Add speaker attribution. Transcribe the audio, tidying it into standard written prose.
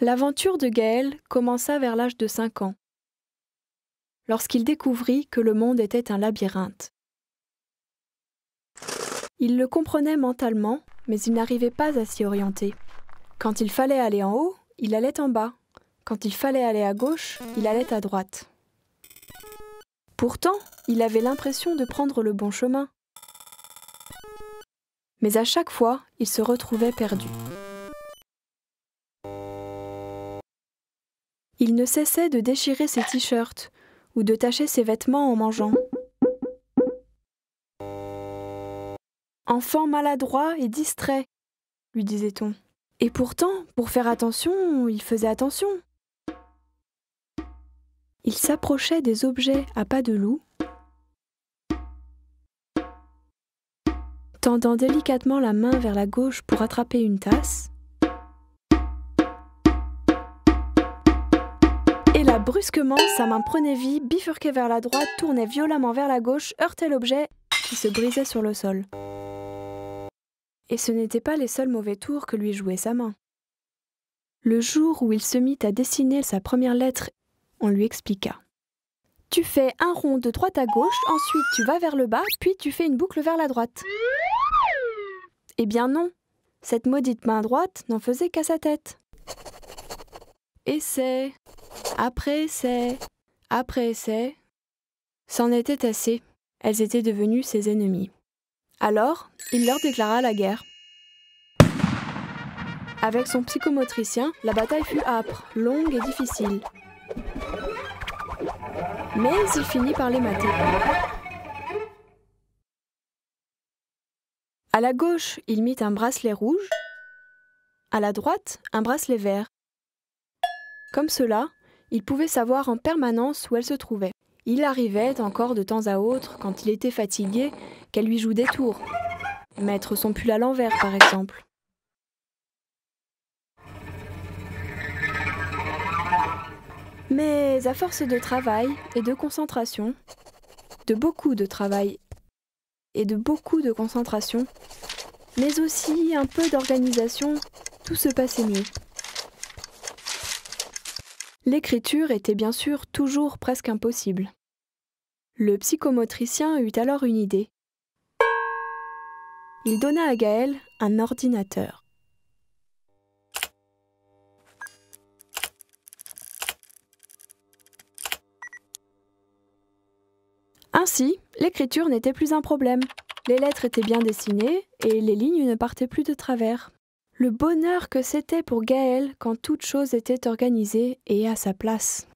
Speaker 1: L'aventure de Gaël commença vers l'âge de 5 ans, lorsqu'il découvrit que le monde était un labyrinthe. Il le comprenait mentalement, mais il n'arrivait pas à s'y orienter. Quand il fallait aller en haut, il allait en bas. Quand il fallait aller à gauche, il allait à droite. Pourtant, il avait l'impression de prendre le bon chemin. Mais à chaque fois, il se retrouvait perdu. Il ne cessait de déchirer ses t-shirts ou de tacher ses vêtements en mangeant. Enfant maladroit et distrait, lui disait-on. Et pourtant, pour faire attention, il faisait attention. Il s'approchait des objets à pas de loup, tendant délicatement la main vers la gauche pour attraper une tasse. Et là, brusquement, sa main prenait vie, bifurquait vers la droite, tournait violemment vers la gauche, heurtait l'objet qui se brisait sur le sol. Et ce n'étaient pas les seuls mauvais tours que lui jouait sa main. Le jour où il se mit à dessiner sa première lettre, on lui expliqua. « Tu fais un rond de droite à gauche, ensuite tu vas vers le bas, puis tu fais une boucle vers la droite. » Eh bien non, cette maudite main droite n'en faisait qu'à sa tête. Essai, après essai, après essai. C'en était assez, elles étaient devenues ses ennemies. Alors, il leur déclara la guerre. Avec son psychomotricien, la bataille fut âpre, longue et difficile. Mais il finit par les mater. À la gauche, il mit un bracelet rouge. À la droite, un bracelet vert. Comme cela, il pouvait savoir en permanence où elle se trouvait. Il arrivait encore de temps à autre, quand il était fatigué, qu'elle lui joue des tours. Mettre son pull à l'envers, par exemple. Mais à force de travail et de concentration, de beaucoup de travail et de beaucoup de concentration, mais aussi un peu d'organisation, tout se passait mieux. L'écriture était bien sûr toujours presque impossible. Le psychomotricien eut alors une idée. Il donna à Gaël un ordinateur. Ainsi, l'écriture n'était plus un problème. Les lettres étaient bien dessinées et les lignes ne partaient plus de travers. Le bonheur que c'était pour Gaël quand toute chose était organisée et à sa place.